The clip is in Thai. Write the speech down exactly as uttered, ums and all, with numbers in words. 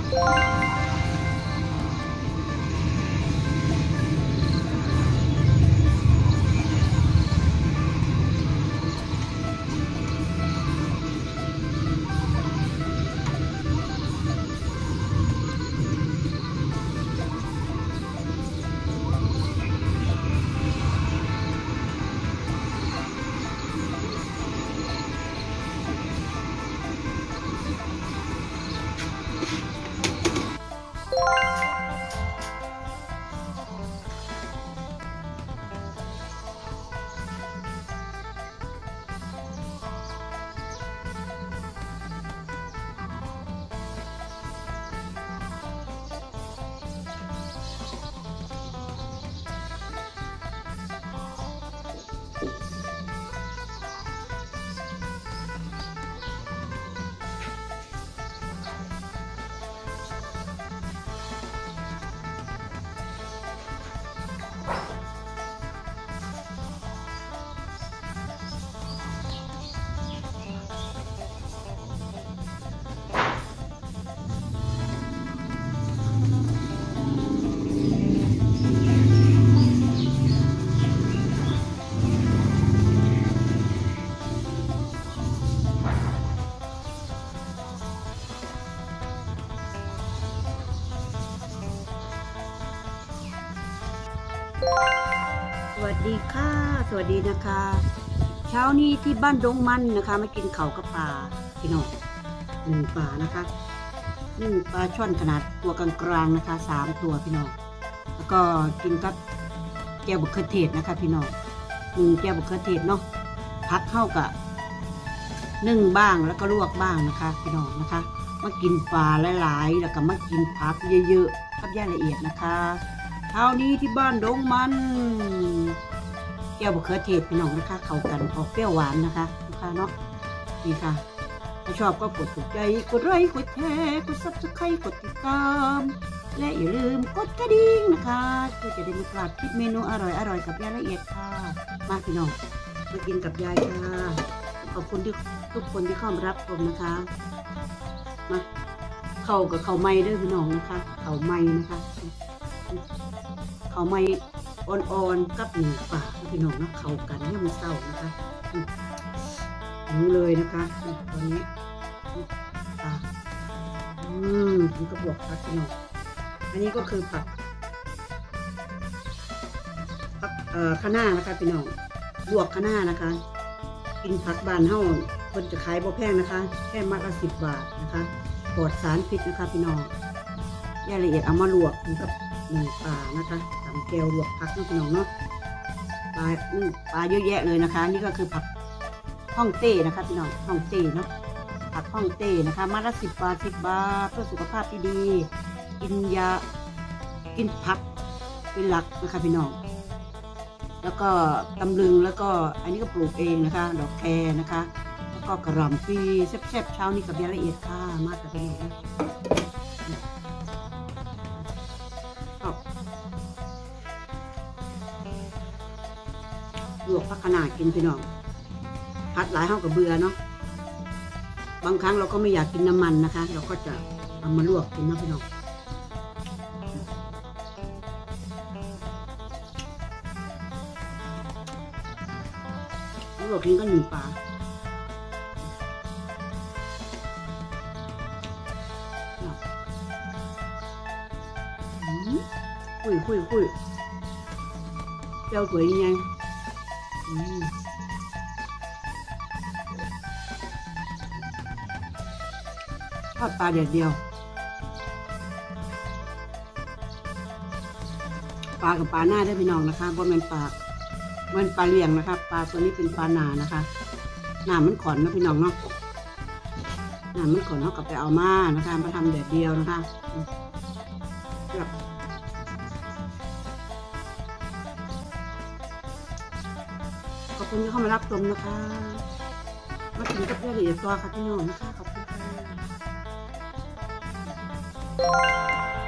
สวัสดีค่ะสวัสดีนะคะเช้านี้ที่บ้านดงมันนะคะมากินข้าวกับปลาพี่น้องหนึ่งปลานะคะหนึ่งปลาช่อนขนาดตัวกลางๆนะคะสามตัวพี่น้องแล้วก็กินกับแจ่วบะเขือเทศนะคะพี่น้องหนึ่งแจ่วบะเขือเทศเนาะพักเข้ากับนึ่งบ้างแล้วก็ลวกบ้างนะคะพี่น้องนะคะมากินปลาหลายๆแล้วก็มากินผักเยอะๆกับย่าละเอียดนะคะเช้านี้ที่บ้านดงมันแก้วบะเขือเทศพี่น้องนะคะเข้ากันออกเปรี้ยวหวานนะคะลูกค้าเนาะนี่ค่ะถ้าชอบก็กดถูกใจกดไลค์กดแชร์กดซับสไครต์กดติดตามและอย่าลืมกดกระดิ่งนะคะเพื่อจะได้ไม่พลาดคลิปเมนูอร่อยอร่อยกับยายละเอียดค่ะมาพี่น้องมากินกับยายค่ะขอบคุณที่ทุกคนที่เข้ามารับชมนะคะมาเข้ากับข้าวไหม้ด้วยพี่น้องนะคะข้าวไหม้นะคะข้าวไหม้อ่อนๆกับหมูป่าพี่น้องนะเข้ากันเนี่ยมันเศร้านะคะนี่เลยนะคะตอนนี้อ่าอืมผมก็บวกผักพี่น้องอันนี้ก็คือผักผักเอ่อคะน้านะคะพี่น้องลวกคะน้านะคะกินผักบานเฮาคนจะขายบ่แพงนะคะแค่มัดละสิบบาทนะคะปลอดสารพิษนะคะพี่น้องรายละเอียดเอามาลวกกับหมูป่านะคะตำแก้วลวกผักนะพี่น้องเนาะปลาปลาเยอะแยะเลยนะคะนี่ก็คือผักฮ่องเต้นะคะพี่น้องฮ่องเต้เนาะผักฮ่องเต้นะคะมัดละสิบบาทสิบบาทเพื่อสุขภาพที่ดีกินยากินผักเป็นหลักนะคะพี่น้องแล้วก็ตำลึงแล้วก็อันนี้ก็ปลูกเองนะคะดอกแครนะคะแล้วก็กระหล่ำปีแซ่บๆเช้านี้กับยาละเอียดค่ะมากกับพี่น้องลวกผักขนาดกินพี่น้องผัดหลายห้ากับเบื่อเนาะบางครั้งเราก็ไม่อยากกินน้ำมันนะคะเราก็จะเอามาลวกกินนะพี่น้องลวกกินก็หนึ่งปลาคุยคุยคุยเจ้าสวยยังไงทอดปลาเด็ดเดียวปลากับปลาหน้าได้พี่น้องนะคะเพราะมันปลามันปลาเลี้ยงนะคะปลาตัวนี้เป็นปลาหนานะคะหนามันขอนนะพี่น้องเนาะหนามันขอนเขากลับไปเอามานะคะมาทำเด็ดเดียวนะคะขอบคุณที่เข้ามารับชมนะคะมาถึงกับเรื่องละเอียดตัวค่ะพี่น้องนะคะขอบคุณค่ะ